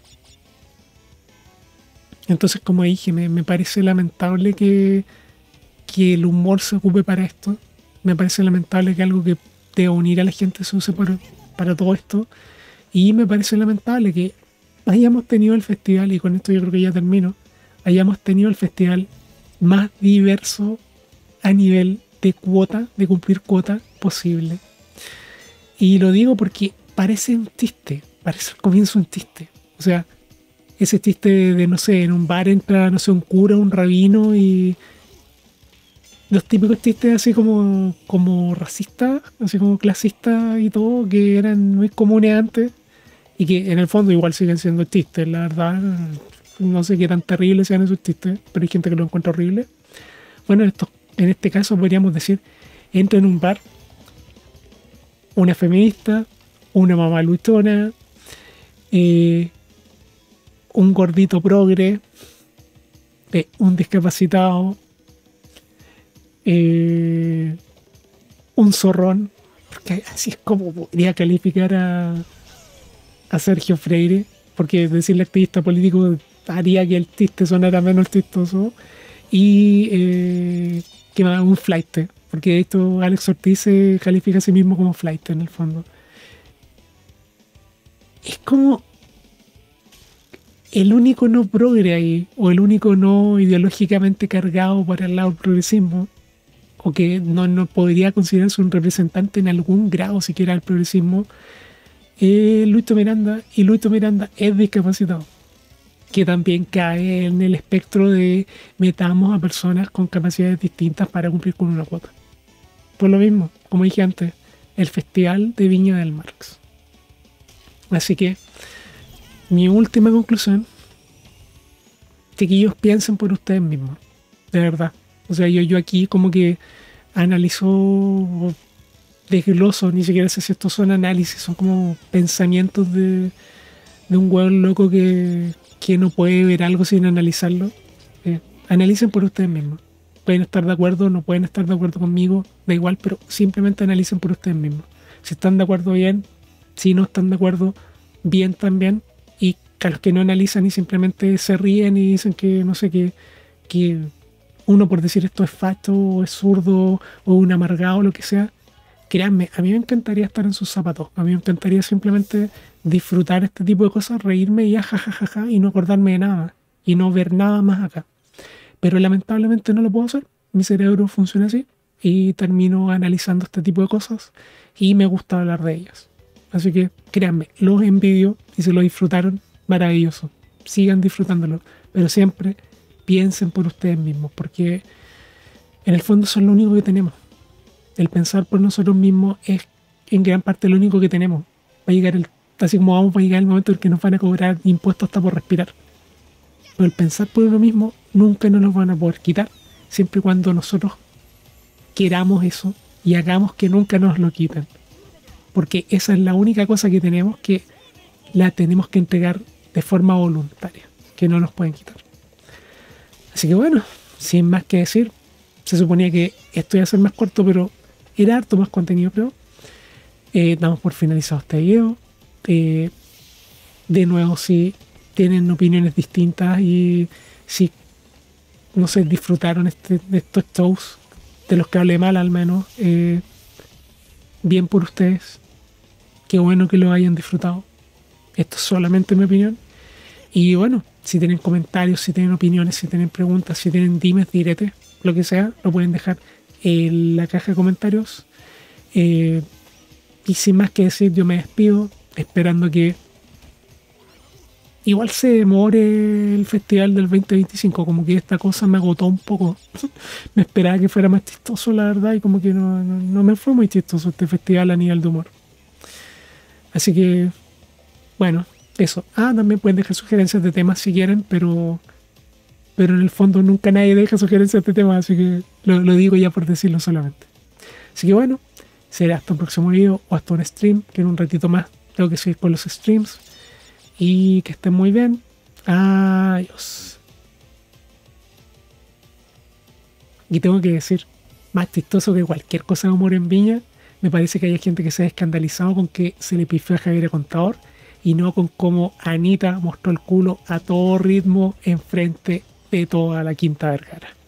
Entonces, como dije, me parece lamentable que el humor se ocupe para esto. Me parece lamentable que algo que deba unir a la gente se use para todo esto. Y me parece lamentable que hayamos tenido el festival, y con esto yo creo que ya termino, hayamos tenido el festival más diverso a nivel de cuota, de cumplir cuota posible. Y lo digo porque parece un chiste, parece al comienzo un chiste. O sea, ese chiste de, no sé, en un bar entra, no sé, un cura, un rabino y los típicos chistes así como racistas, así como clasistas y todo, que eran muy comunes antes y que en el fondo igual siguen siendo chistes, la verdad. No sé qué tan terribles sean esos chistes, pero hay gente que lo encuentra horrible. Bueno, en este caso podríamos decir, entra en un bar una feminista, una mamá luchona, eh, un gordito progre, un discapacitado, un zorrón, porque así es como podría calificar a Sergio Freire, porque decirle activista político haría que el chiste sonara menos chistoso, y que más, un flaite, porque esto Alex Ortiz se califica a sí mismo como flaite en el fondo. Es como el único no progre ahí, o el único no ideológicamente cargado para el lado del progresismo, o que no podría considerarse un representante en algún grado siquiera del progresismo, Luis Miranda, y Luis Miranda es discapacitado, que también cae en el espectro de metamos a personas con capacidades distintas para cumplir con una cuota. Por lo mismo, como dije antes, el Festival de Viña del Mar. Así que mi última conclusión, chiquillos, piensen por ustedes mismos, de verdad. O sea, yo aquí como que analizo, desgloso, ni siquiera sé si estos son análisis, son como pensamientos de un hueón loco que no puede ver algo sin analizarlo. Analicen por ustedes mismos. Pueden estar de acuerdo, no pueden estar de acuerdo conmigo, da igual, pero simplemente analicen por ustedes mismos. Si están de acuerdo, bien. Si no están de acuerdo, bien también. Y a los que no analizan y simplemente se ríen y dicen que, no sé, que uno por decir esto es facho, o es zurdo, o un amargado, o lo que sea, créanme, a mí me encantaría estar en sus zapatos. A mí me encantaría simplemente disfrutar este tipo de cosas, reírme y jajajaja, y no acordarme de nada. Y no ver nada más acá. Pero lamentablemente no lo puedo hacer. Mi cerebro funciona así y termino analizando este tipo de cosas y me gusta hablar de ellas. Así que créanme, los envidio y si lo disfrutaron, maravilloso. Sigan disfrutándolo, pero siempre piensen por ustedes mismos, porque en el fondo son lo único que tenemos. El pensar por nosotros mismos es en gran parte lo único que tenemos. Va a llegar así como vamos, va a llegar el momento en que nos van a cobrar impuestos hasta por respirar. Pero el pensar por uno mismo nunca nos lo van a poder quitar, siempre y cuando nosotros queramos eso y hagamos que nunca nos lo quiten. Porque esa es la única cosa que tenemos, que la tenemos que entregar de forma voluntaria, que no nos pueden quitar. Así que bueno, sin más que decir, se suponía que esto iba a ser más corto, pero era harto más contenido, creo. Damos por finalizado este video. De nuevo, si tienen opiniones distintas y si, no sé, disfrutaron de estos shows, de los que hablé mal al menos, bien por ustedes. Qué bueno que lo hayan disfrutado. Esto es solamente mi opinión. Y bueno, si tienen comentarios, si tienen opiniones, si tienen preguntas, si tienen dimes, diretes, lo que sea, lo pueden dejar en la caja de comentarios. Y sin más que decir, yo me despido, esperando que igual se demore el festival del 2025, como que esta cosa me agotó un poco. Me esperaba que fuera más chistoso, la verdad, y como que no me fue muy chistoso este festival a nivel de humor. Así que, bueno, eso. También pueden dejar sugerencias de temas si quieren, pero en el fondo nunca nadie deja sugerencias de temas, así que lo digo ya por decirlo solamente. Así que bueno, será hasta un próximo video o hasta un stream, que en un ratito más tengo que seguir con los streams. Y que estén muy bien. Adiós. Y tengo que decir, más chistoso que cualquier cosa de humor en Viña, me parece que hay gente que se ha escandalizado con que se le pifió a Javier Contador y no con cómo Anita mostró el culo a todo ritmo enfrente de toda la Quinta Vergara.